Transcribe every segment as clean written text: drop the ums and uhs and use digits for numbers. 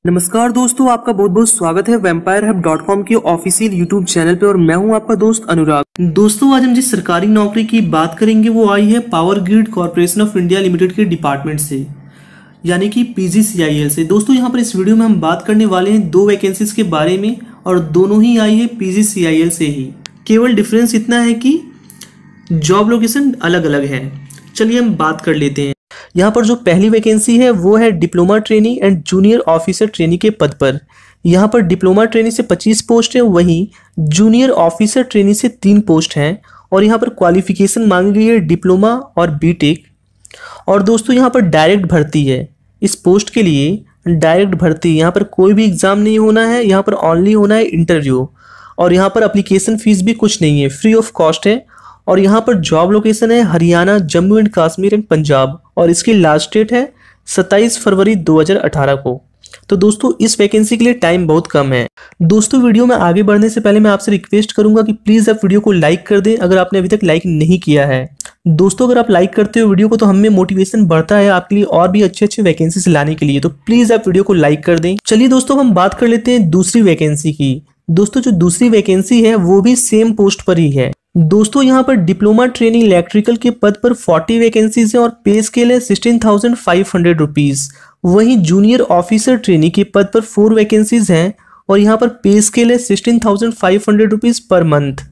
नमस्कार दोस्तों, आपका बहुत बहुत स्वागत है vampirehub.com के ऑफिशियल यूट्यूब चैनल पे और मैं हूं आपका दोस्त अनुराग। दोस्तों, आज हम जिस सरकारी नौकरी की बात करेंगे वो आई है power grid corporation of India limited के डिपार्टमेंट से, यानी कि PGCIL से। दोस्तों, यहाँ पर इस वीडियो में हम बात करने वाले हैं दो वैकेंसीज के बारे में और दोनों ही आई है PGCIL से ही। केवल डिफरेंस इतना है कि जॉब लोकेशन अलग अलग है। चलिए हम बात कर लेते हैं। यहाँ पर जो पहली वैकेंसी है वो है diploma trainee and junior officer trainee के पद पर। यहाँ पर डिप्लोमा ट्रेनी से 25 पोस्ट है, वहीं जूनियर ऑफिसर ट्रेनी से 3 पोस्ट हैं और यहाँ पर क्वालिफिकेशन मांगी गई है डिप्लोमा और बीटेक। और दोस्तों, यहाँ पर डायरेक्ट भर्ती है। इस पोस्ट के लिए डायरेक्ट भर्ती, यहाँ पर कोई भी एग्जाम नहीं होना है, यहाँ पर ओनली होना है इंटरव्यू। और यहाँ पर एप्लीकेशन फीस भी कुछ नहीं है, फ्री ऑफ कॉस्ट है। और यहाँ पर जॉब लोकेशन है हरियाणा, जम्मू एंड कश्मीर एंड पंजाब और इसकी लास्ट डेट है 27 फरवरी 2018 को। तो दोस्तों, इस वैकेंसी के लिए टाइम बहुत कम है। दोस्तों, वीडियो में आगे बढ़ने से पहले मैं आपसे रिक्वेस्ट करूंगा कि प्लीज़ आप वीडियो को लाइक कर दें अगर आपने अभी तक लाइक नहीं किया है। दोस्तों, अगर आप लाइक करते हो वीडियो को तो हमें मोटिवेशन बढ़ता है आपके लिए और भी अच्छे अच्छे वैकेंसीज लाने के लिए। तो प्लीज़ आप वीडियो को लाइक कर दें। चलिए दोस्तों, हम बात कर लेते हैं दूसरी वैकेंसी की। दोस्तों, जो दूसरी वैकेंसी है वो भी सेम पोस्ट पर ही है। दोस्तों, यहाँ पर डिप्लोमा ट्रेनिंग इलेक्ट्रिकल के पद पर 40 वैकेंसीज हैं और पे स्केल है 16,500 रुपीज़। वहीं जूनियर ऑफिसर ट्रेनी के पद पर 4 वैकेंसीज हैं और यहाँ पर पे स्केल है 16,500 रुपीज़ पर मंथ।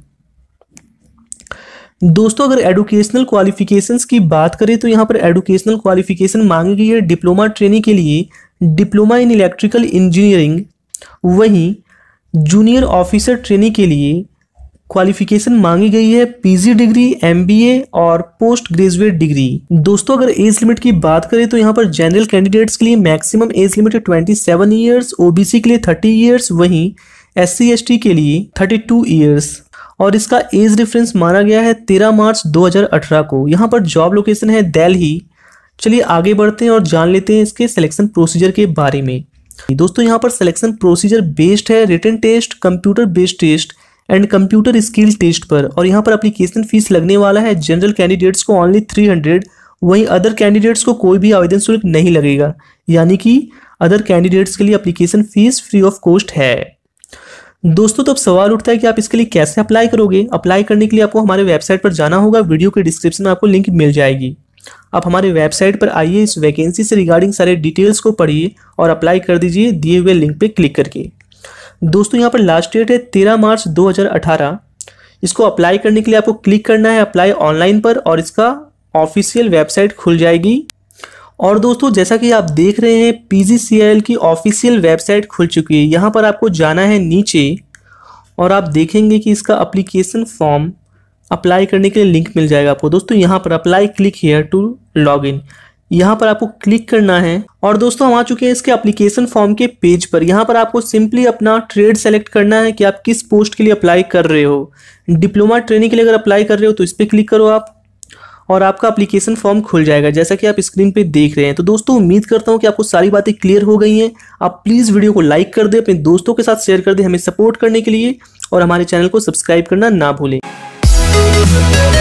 दोस्तों, अगर एडुकेशनल क्वालिफिकेशंस की बात करें तो यहाँ पर एडुकेशनल क्वालिफिकेशन मांगी गई है डिप्लोमा ट्रेनी के लिए डिप्लोमा इन इलेक्ट्रिकल इंजीनियरिंग। वहीं जूनियर ऑफिसर ट्रेनी के लिए क्वालिफिकेशन मांगी गई है PG डिग्री, MBA और पोस्ट ग्रेजुएट डिग्री। दोस्तों, अगर एज लिमिट की बात करें तो यहाँ पर जनरल कैंडिडेट्स के लिए मैक्सिमम एज लिमिट है 27 ईयर्स, OBC के लिए 30 ईयर्स, वहीं SC ST के लिए 32 ईयर्स और इसका एज रेफरेंस माना गया है 13 मार्च 2018 को। यहाँ पर जॉब लोकेशन है दिल्ली। चलिए आगे बढ़ते हैं और जान लेते हैं इसके सिलेक्शन प्रोसीजर के बारे में। दोस्तों, यहाँ पर सिलेक्शन प्रोसीजर बेस्ड है written test, computer based test and computer skill test पर। और यहाँ पर एप्लीकेशन फीस लगने वाला है जनरल कैंडिडेट्स को ओनली 300, वहीं अदर कैंडिडेट्स को कोई भी आवेदन शुल्क नहीं लगेगा, यानी कि अदर कैंडिडेट्स के लिए application fees free of cost है। दोस्तों, तो अब सवाल उठता है कि आप इसके लिए कैसे अप्लाई करोगे। अप्लाई करने के लिए आपको हमारे वेबसाइट पर जाना होगा। वीडियो के डिस्क्रिप्शन में आपको लिंक मिल जाएगी। आप हमारे वेबसाइट पर आइए, इस वैकेंसी से रिगार्डिंग सारे डिटेल्स को पढ़िए और अप्लाई कर दीजिए दिए हुए लिंक पे क्लिक करके। दोस्तों, यहाँ पर लास्ट डेट है 13 मार्च 2018। इसको अप्लाई करने के लिए आपको क्लिक करना है अप्लाई ऑनलाइन पर और इसका ऑफिशियल वेबसाइट खुल जाएगी। और दोस्तों, जैसा कि आप देख रहे हैं PGCIL की ऑफिशियल वेबसाइट खुल चुकी है। यहाँ पर आपको जाना है नीचे और आप देखेंगे कि इसका एप्लीकेशन फॉर्म अप्लाई करने के लिए लिंक मिल जाएगा आपको। दोस्तों, यहाँ पर apply click here to log in, यहाँ पर आपको क्लिक करना है। और दोस्तों, हम आ चुके हैं इसके एप्लीकेशन फॉर्म के पेज पर। यहाँ पर आपको सिंपली अपना ट्रेड सेलेक्ट करना है कि आप किस पोस्ट के लिए अप्लाई कर रहे हो। डिप्लोमा ट्रेनिंग के लिए अगर अप्लाई कर रहे हो तो इस पर क्लिक करो आप और आपका एप्लीकेशन फॉर्म खुल जाएगा, जैसा कि आप स्क्रीन पे देख रहे हैं। तो दोस्तों, उम्मीद करता हूँ कि आपको सारी बातें क्लियर हो गई हैं। आप प्लीज़ वीडियो को लाइक कर दें, अपने दोस्तों के साथ शेयर कर दें हमें सपोर्ट करने के लिए और हमारे चैनल को सब्सक्राइब करना ना भूलें।